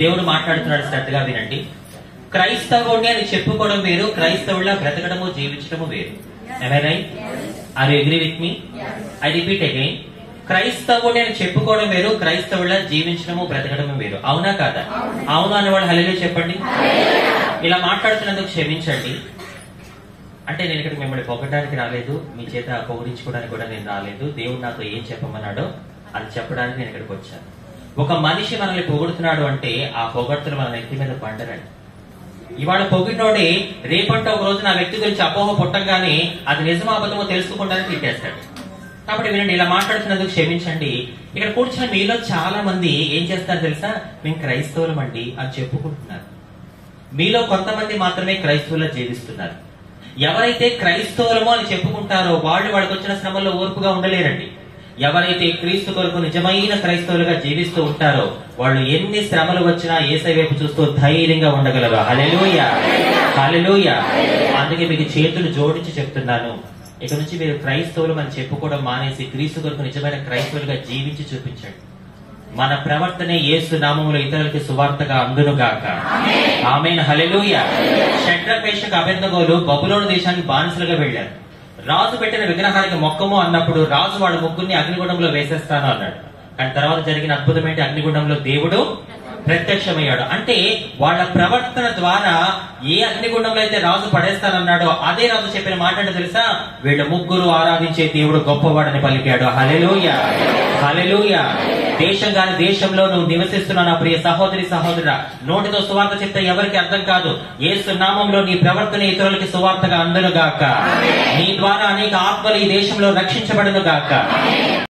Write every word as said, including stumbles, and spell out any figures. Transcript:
దేవుడు మాట్లాడుతున్నాడు, శ్రద్ధగా వినండి. క్రైస్తవుడిని అని చెప్పుకోవడం వేరు, క్రైస్తవుల బ్రతకడము జీవించడము వేరు. Am I right? Are you agree with me? I repeat again. క్రైస్తవుడిని అని చెప్పుకోవడం వేరు, క్రైస్తవుల జీవించడము బ్రతకడము వేరు. అవునా కాదా? అవునా అని వాళ్ళు హల్లెలూయా చెప్పండి. ఇలా మాట్లాడుతున్నందుకు క్షమించండి. అంటే నేను ఇక్కడ మిమ్మల్ని పొగడానికి రాలేదు, మీ చేత పొగిడించుకోవడానికి కూడా నేను రాలేదు. దేవుడు నాతో ఏం చెప్పమన్నాడో అది చెప్పడానికి నేను ఇక్కడికి వచ్చాను. ఒక మనిషి మనల్ని పొగుడుతున్నాడు అంటే ఆ పొగడ్తలు మన వ్యక్తి మీద పండరండి. ఇవాళ పొగిడినోడే రేపంటే ఒక రోజు నా వ్యక్తి గురించి అపోహ పుట్టంగానే అది నిజమో అబద్ధమో తెలుసుకుంటారని తిట్టేస్తాడు. కాబట్టి వినండి, ఇలా మాట్లాడుతున్నందుకు క్షమించండి. ఇక్కడ కూర్చొని మీలో చాలా మంది ఏం చేస్తారు తెలుసా? మేము క్రైస్తవులం అండి అని చెప్పుకుంటున్నారు. మీలో కొంతమంది మాత్రమే క్రైస్తవుల్లో జీవిస్తున్నారు. ఎవరైతే క్రైస్తవులమో అని చెప్పుకుంటారో వాళ్ళు వాళ్ళకి వచ్చిన శ్రమల్లో ఓర్పుగా ఉండలేరండి. ఎవరైతే క్రీస్తు కొరకు నిజమైన క్రైస్తవులుగా జీవిస్తూ ఉంటారో వాళ్ళు ఎన్ని శ్రమలు వచ్చినా యేసయ్య వైపు చూస్తూ ధైర్యంగా ఉండగలరు. హల్లెలూయా, హల్లెలూయా. అందుకే మీకు చేతులు జోడించి చెప్తున్నాను, ఇక నుంచి మీరు క్రైస్తవులు అని చెప్పుకోవడం మానేసి క్రీస్తు కొరకు నిజమైన క్రైస్తవులుగా జీవించి చూపించండి. మన ప్రవర్తనే యేసు నామములో ఇతరులకి సువార్తగా అందును గాక. ఆమేన్, హల్లెలూయా. షడ్రక్ మేషక్ అబేద్నెగోలు బబులోను దేశానికి బానిసలుగా వెళ్లారు. రాజు పెట్టిన విగ్రహానికి మొక్కము అన్నప్పుడు రాజు వాళ్ళ ముగ్గురిని అగ్నిగుండంలో వేసేస్తాను అన్నాడు. కానీ తర్వాత జరిగిన అద్భుతం ఏంటి? అగ్నిగుండంలో దేవుడు ప్రత్యక్షమయ్యాడు. అంటే వాళ్ళ ప్రవర్తన ద్వారా ఏ అగ్నిగుండంలో అయితే రాజు పడేస్తానన్నాడో అదే రాజు చెప్పిన మాట అంటే తెలుసా? వీళ్ళ ముగ్గురు ఆరాధించే దేవుడు గొప్పవాడని పలికాడు. హల్లెలూయా, హల్లెలూయా. దేశం గాని దేశంలో నువ్వు నివసిస్తున్నా నా ప్రియ సహోదరి సహోదరుడా, నోటితో సువార్త చెప్తే ఎవరికి అర్థం కాదు. యేసు నామంలో నీ ప్రవర్తన ఇతరులకి సువార్తగా అందును గాక. నీ ద్వారా అనేక ఆత్మలు ఈ దేశంలో రక్షించబడును గాక.